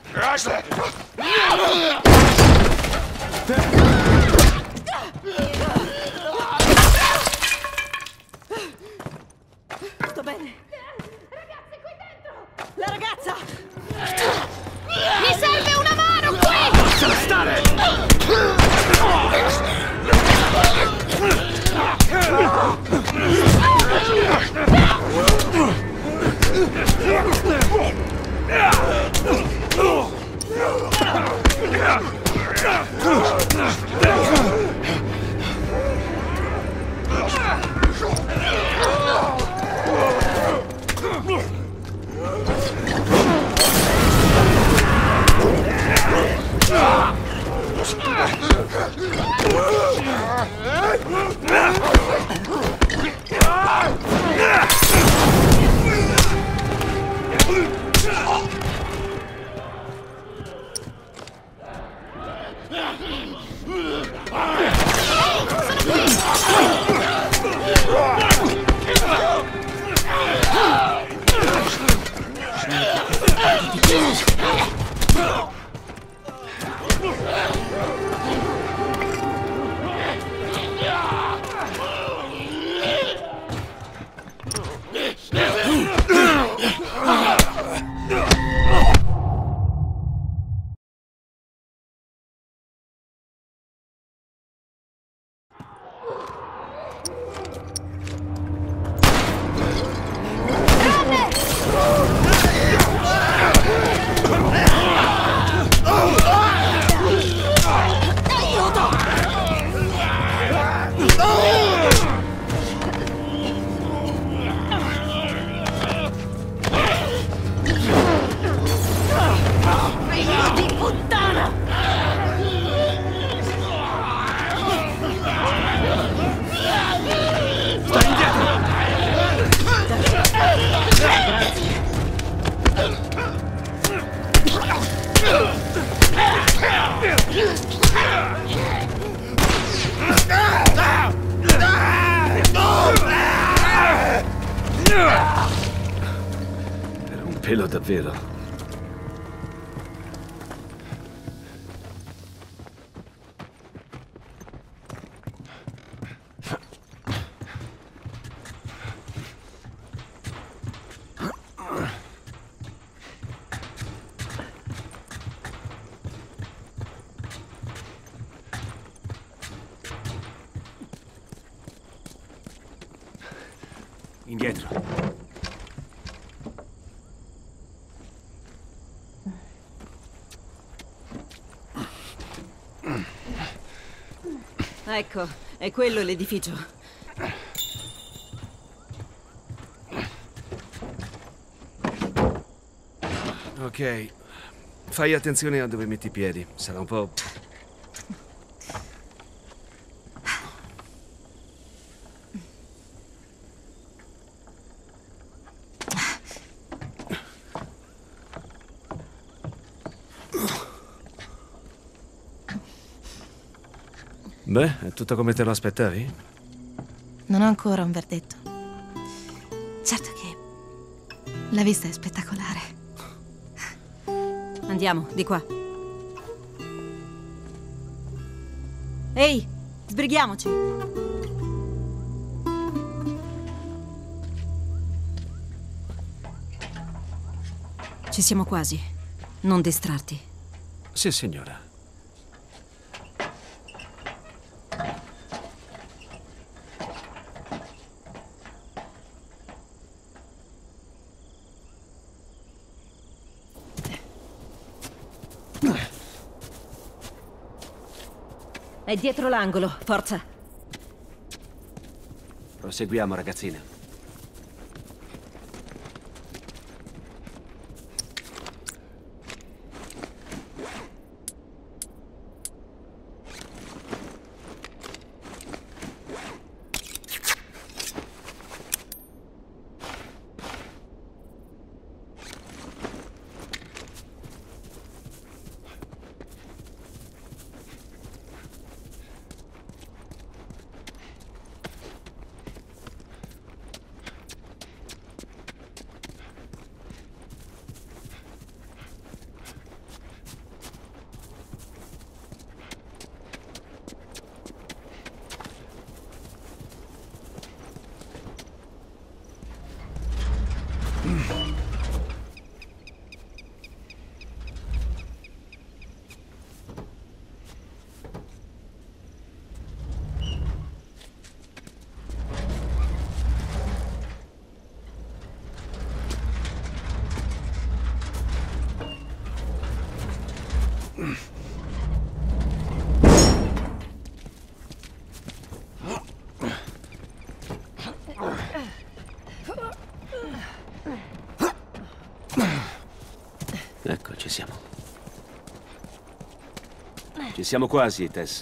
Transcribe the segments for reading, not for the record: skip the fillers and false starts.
Sto bene. Ragazzi, qui dentro! La ragazza! Mi serve una mano qui! Lasciala stare! Era un pelo davvero. Indietro. Ecco, è quello l'edificio. Ok. Fai attenzione a dove metti i piedi. Sarà un po'... Beh, è tutto come te lo aspettavi? Non ho ancora un verdetto. Certo che la vista è spettacolare. Andiamo, di qua. Ehi, sbrighiamoci. Ci siamo quasi. Non distrarti. Sì, signora. È dietro l'angolo, forza. Proseguiamo, ragazzina. Ecco, ci siamo. Ci siamo quasi, Tess.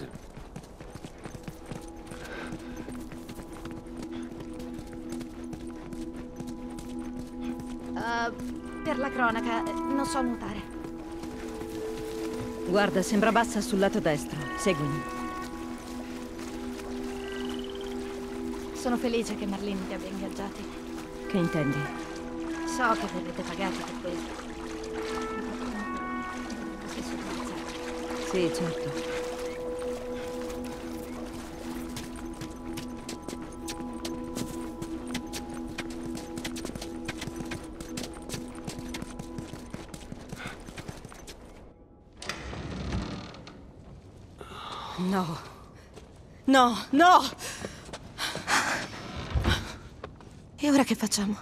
Per la cronaca, non so nuotare. Guarda, sembra bassa sul lato destro. Seguimi. Sono felice che Marlene ti abbia ingaggiati. Che intendi? So che verrete pagati per questo. Così sono. Sì, certo. No. No, no! E ora che facciamo?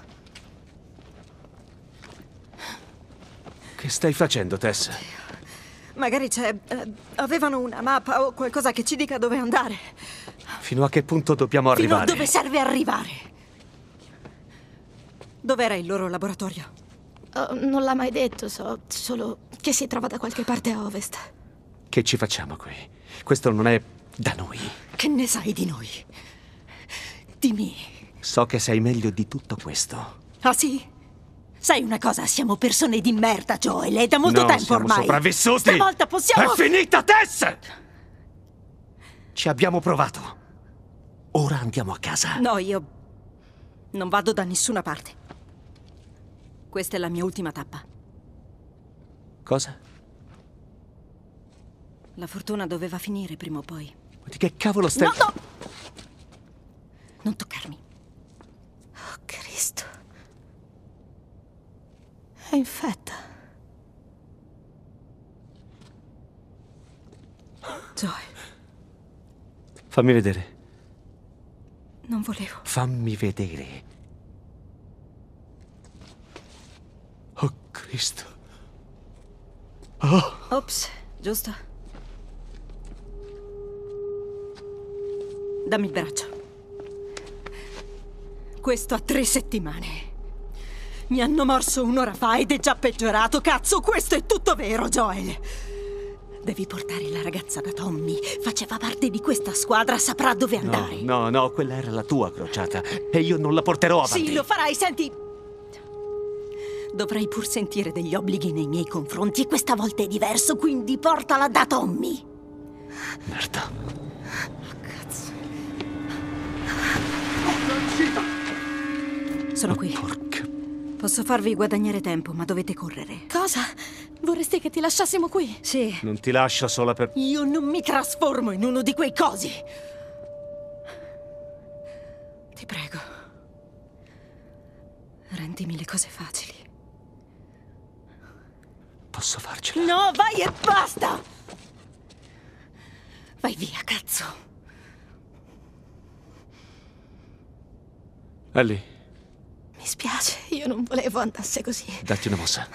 Che stai facendo, Tess? Magari c'è... avevano una mappa o qualcosa che ci dica dove andare. Fino a che punto dobbiamo Fino arrivare? a dove serve arrivare. Dov'era il loro laboratorio? Non l'ha mai detto, so solo che si trova da qualche parte a ovest. Che ci facciamo qui? Questo non è da noi. Che ne sai di noi? Dimmi. So che sei meglio di tutto questo. Ah sì? Sai una cosa? Siamo persone di merda, Joel. È da molto No, tempo siamo ormai. sopravvissuti! Stavolta possiamo... È finita, Tess! Ci abbiamo provato. Ora andiamo a casa. No, io... non vado da nessuna parte. Questa è la mia ultima tappa. Cosa? La fortuna doveva finire prima o poi. Di che cavolo stai... No, no! Non toccarmi. Oh, Cristo. È infetta. Joel, Fammi vedere. non volevo. Fammi vedere. Oh, Cristo. Oh, Ops, giusto? Dammi il braccio. Questo ha 3 settimane. Mi hanno morso un'ora fa ed è già peggiorato. Cazzo, questo è tutto vero, Joel. Devi portare la ragazza da Tommy. Faceva parte di questa squadra, saprà dove andare. no, quella era la tua crociata. E io non la porterò avanti. Sì, lo farai, senti. Dovrai pur sentire degli obblighi nei miei confronti e questa volta è diverso, quindi portala da Tommy. Merda. Cazzo. Sono qui. Porca... Posso farvi guadagnare tempo, ma dovete correre. Cosa? Vorresti che ti lasciassimo qui? Sì. Non ti lascio sola per... Io non mi trasformo in uno di quei cosi. Ti prego. Rendimi le cose facili. Posso farcela? No, vai e basta! Vai via, cazzo. Ellie, Mi spiace, io non volevo andasse così. datti una mossa.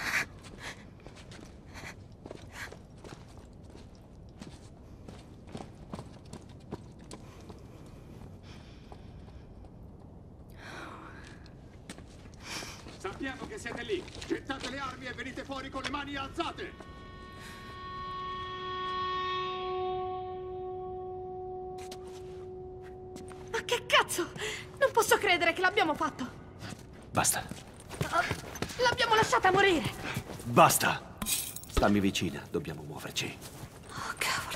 Sappiamo che siete lì. Gettate le armi e venite fuori con le mani alzate. Ma che cazzo? Non posso credere che l'abbiamo fatto. Basta. L'abbiamo lasciata morire. Basta. Stammi vicina, dobbiamo muoverci. Oh, cavolo.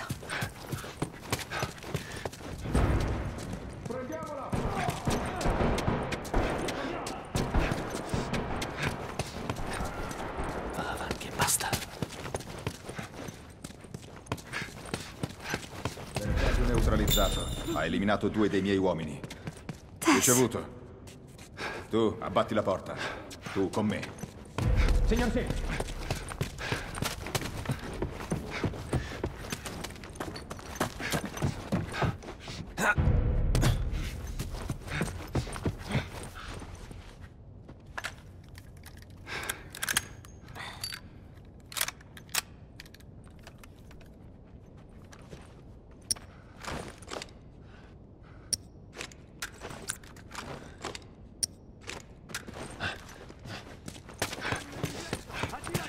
Va avanti e basta. Bersaglio neutralizzato. Ha eliminato 2 dei miei uomini. Tess. Ricevuto. Tu abbatti la porta. Tu con me. Signor sì.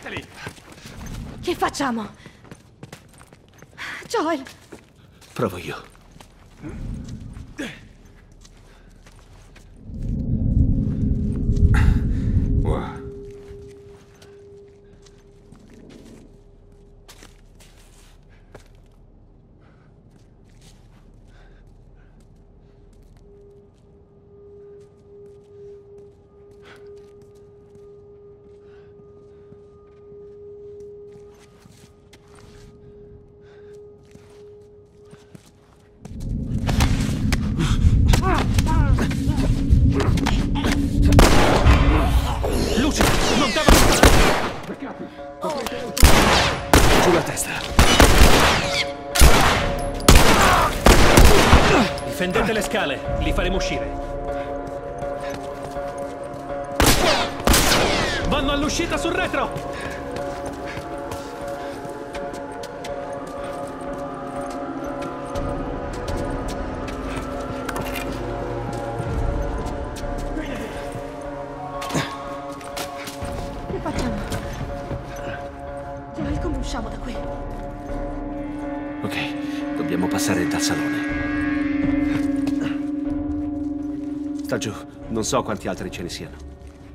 Teneteli! Che facciamo? Joel! Provo io. Wow. Luce, non deve... Giù la testa. Difendete le scale, li faremo uscire. Vanno all'uscita sul retro! Che facciamo? Joel, come usciamo da qui? Ok, dobbiamo passare dal salone. Sta giù, non so quanti altri ce ne siano.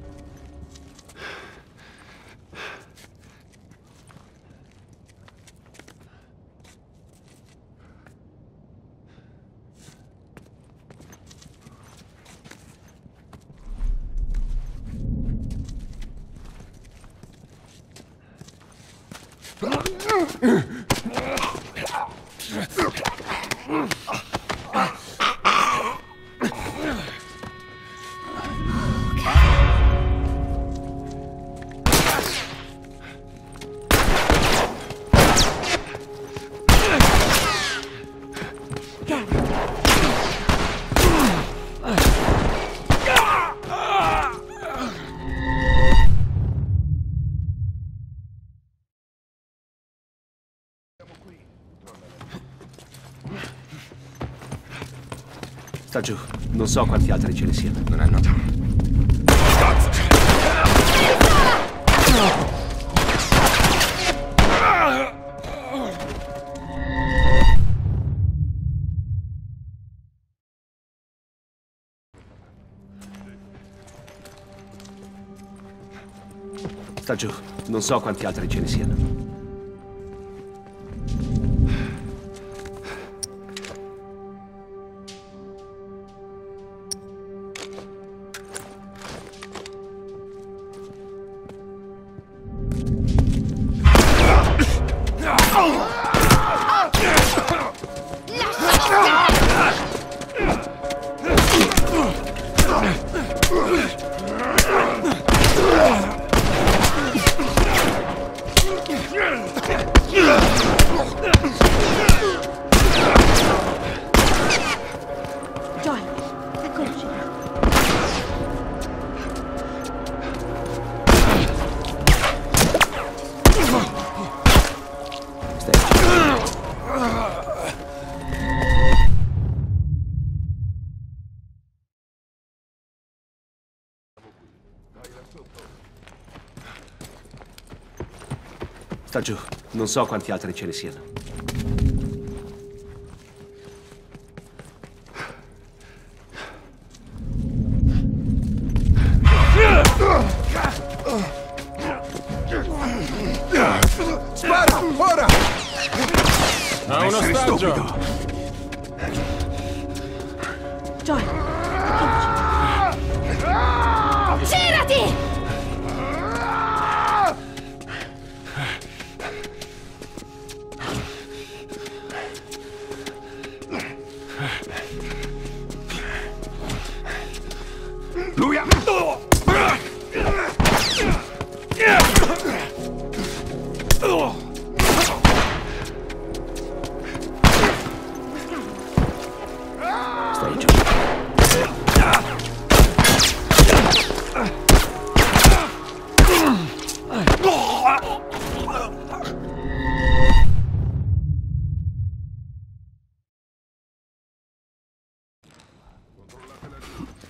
Sta giù, non so quanti altri ce ne siano. Non è noto. Sta giù, non so quanti altri ce ne siano. Joel, eccoci. Sta giù, non so quanti altri ce ne siano. Spara, ora! Ha un ostaggio! Joel, eccoci. Girati! Lui ha... Stai giù.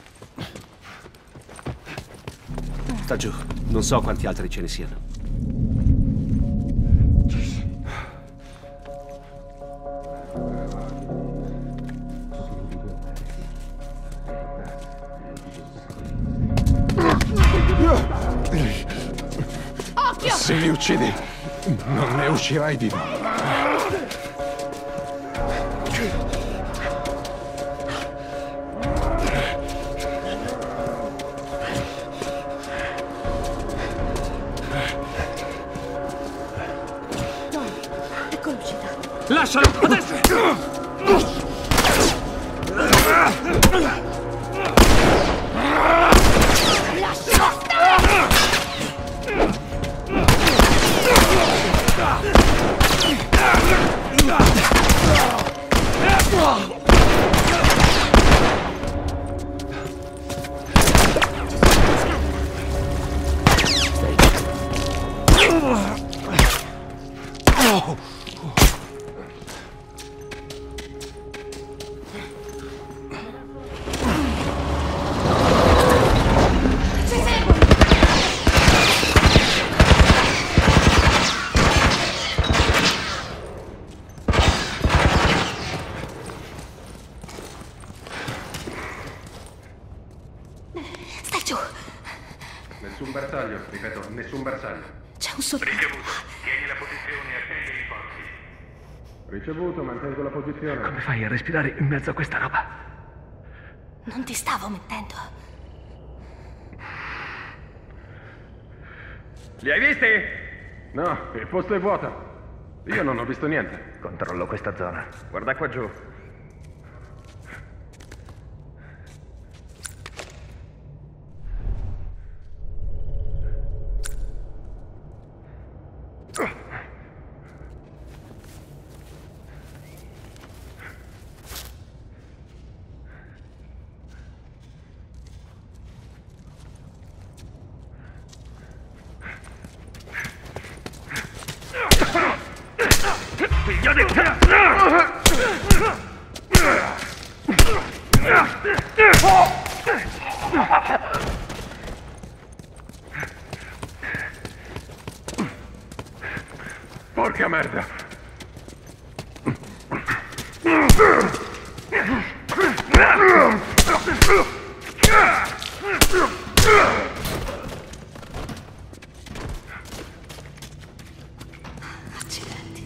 Sta giù, non so quanti altri ce ne siano. uccidi, non ne uscirai vivo. Ecco l'uscita. Lascialo! Adesso! Stai giù. Nessun bersaglio, ripeto, nessun bersaglio. C'è un soldato. Ricevuto. Tieni la posizione e attendi i rinforzi. Ricevuto, mantengo la posizione. Come fai a respirare in mezzo a questa roba? Non ti stavo mentendo. Li hai visti? No, il posto è vuoto. Io non ho visto niente. Controllo questa zona. Guarda qua giù. Porca merda! Accidenti.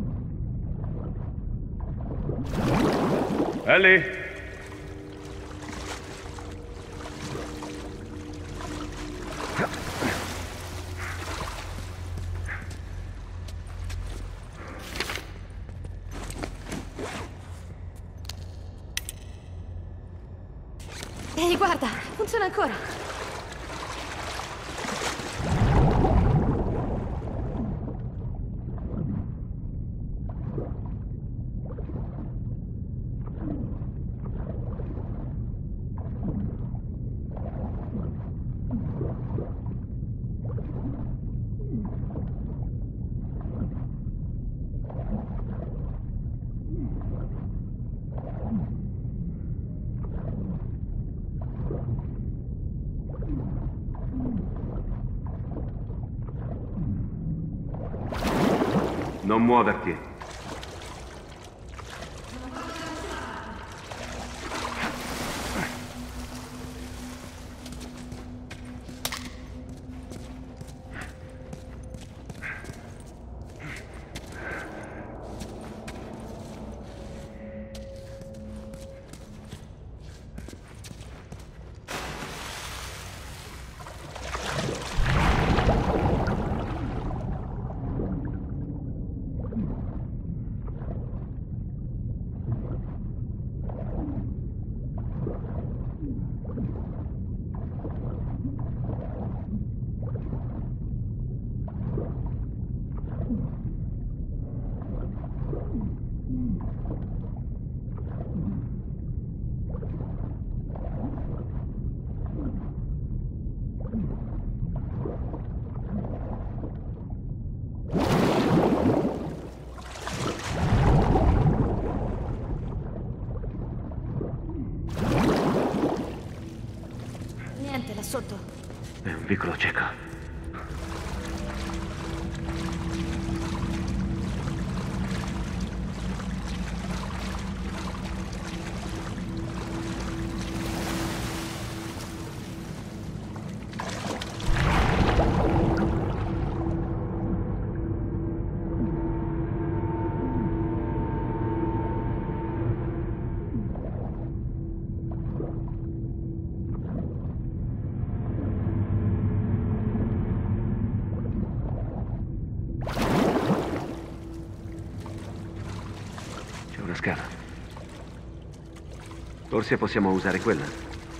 Ellie? Ehi, guarda, funziona ancora. Non muoverti. Niente, là sotto. È un vicolo cieco. C'è una scala. Forse possiamo usare quella.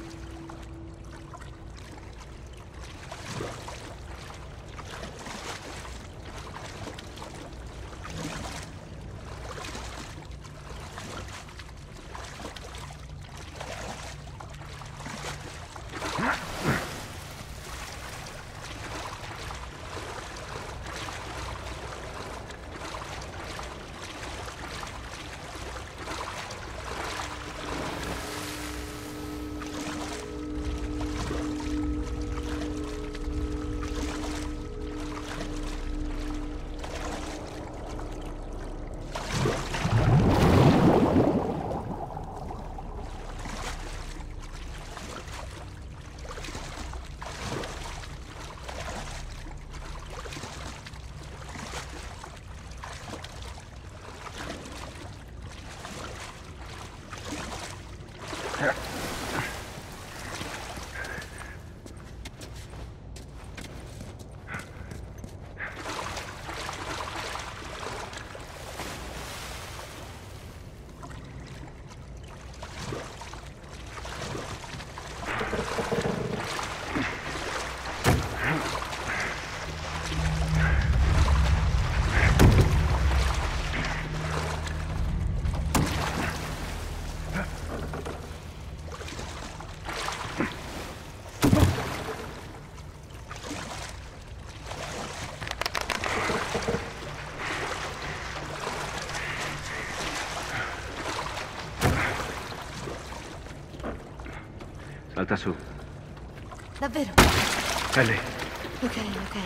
Salta su. Davvero? È lì. Ok, ok.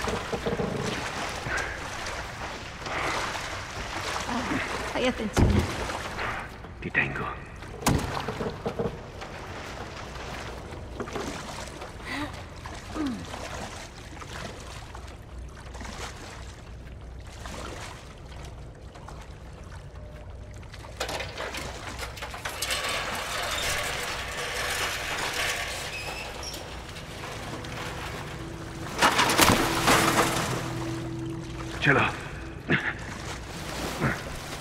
Fai attenzione. Ti tengo. Ce l'ho.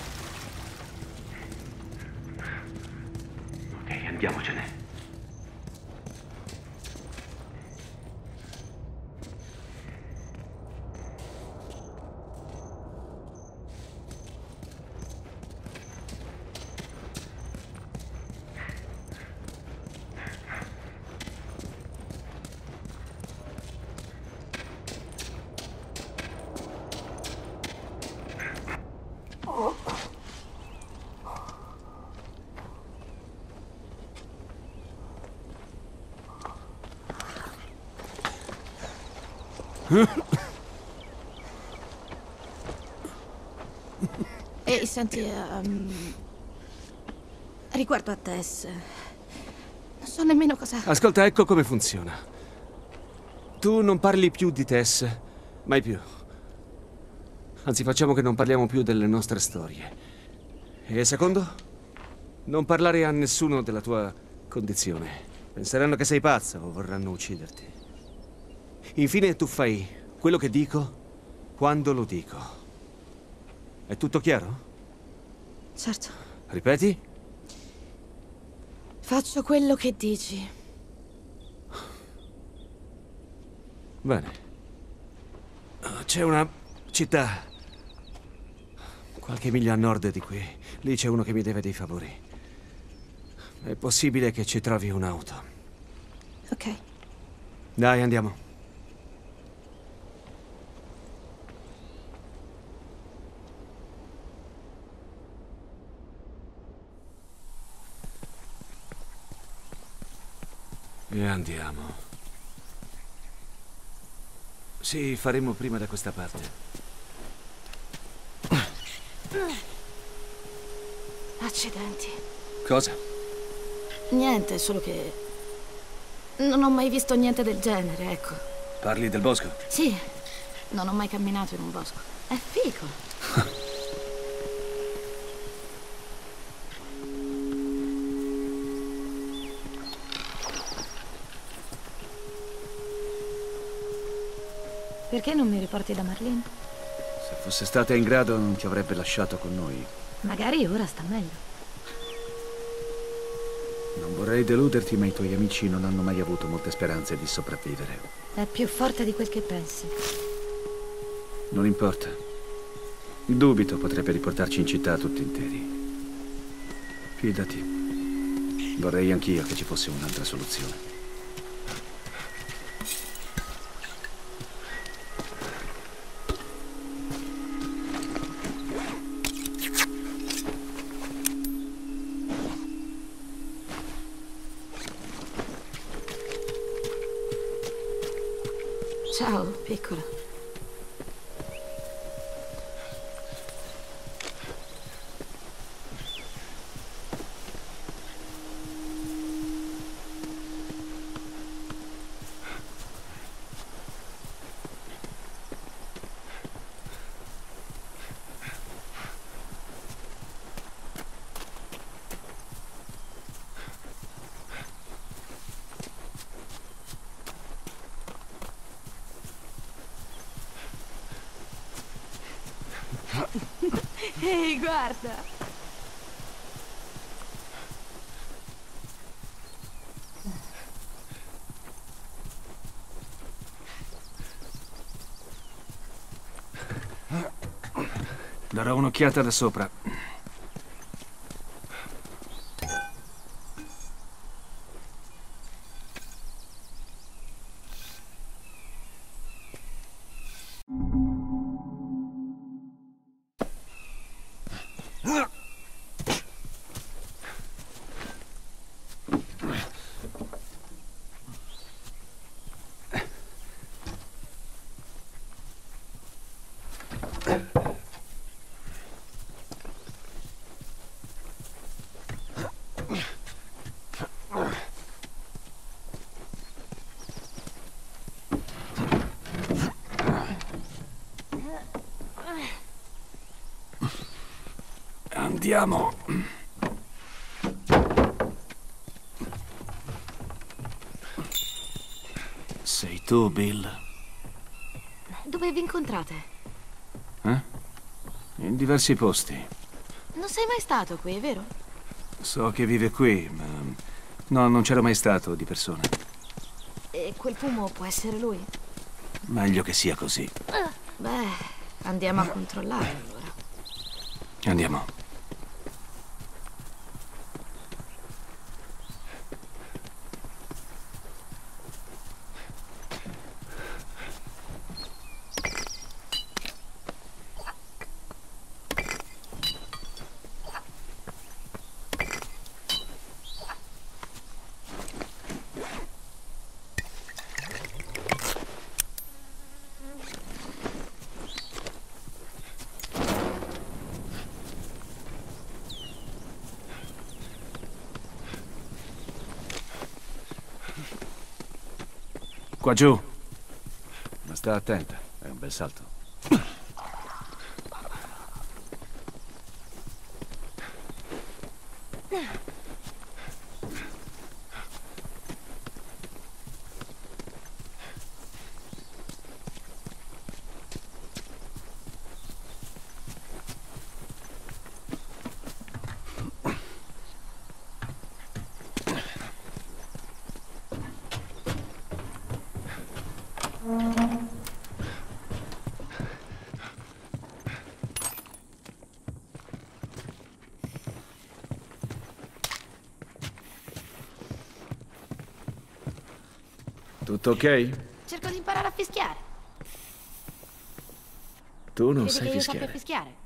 Ok, andiamocene. Ehi, senti, riguardo a Tess, non so nemmeno cosa... Ascolta, ecco come funziona. Tu non parli più di Tess, mai più. Anzi, facciamo che non parliamo più delle nostre storie. E secondo? Non parlare a nessuno della tua condizione. Penseranno che sei pazza o vorranno ucciderti. Infine, tu fai quello che dico quando lo dico. È tutto chiaro? Certo. Ripeti? Faccio quello che dici. Bene. C'è una città qualche miglia a nord di qui. Lì c'è uno che mi deve dei favori. È possibile che ci trovi un'auto. Ok. Dai, andiamo. E andiamo. Sì, faremo prima da questa parte. Accidenti. Cosa? Niente, solo che... non ho mai visto niente del genere, ecco. Parli del bosco? Sì, non ho mai camminato in un bosco. È figo. Perché non mi riporti da Marlene? Se fosse stata in grado non ti avrebbe lasciato con noi. Magari ora sta meglio. Non vorrei deluderti, ma i tuoi amici non hanno mai avuto molte speranze di sopravvivere. È più forte di quel che pensi. Non importa. Dubito potrebbe riportarci in città tutti interi. Fidati. Vorrei anch'io che ci fosse un'altra soluzione. Ciao, piccola. Ehi, guarda! Darò un'occhiata da sopra. Andiamo. Sei tu, Bill? Dove vi incontrate? In diversi posti. Non sei mai stato qui, vero? So che vive qui, ma... no, non c'ero mai stato di persona. E quel fumo può essere lui? Meglio che sia così. Beh, andiamo a controllare allora. Andiamo. Qua giù. Ma sta attenta, è un bel salto. Tutto ok? Cerco di imparare a fischiare. Tu non Credi sai che io fischiare. sappia fischiare?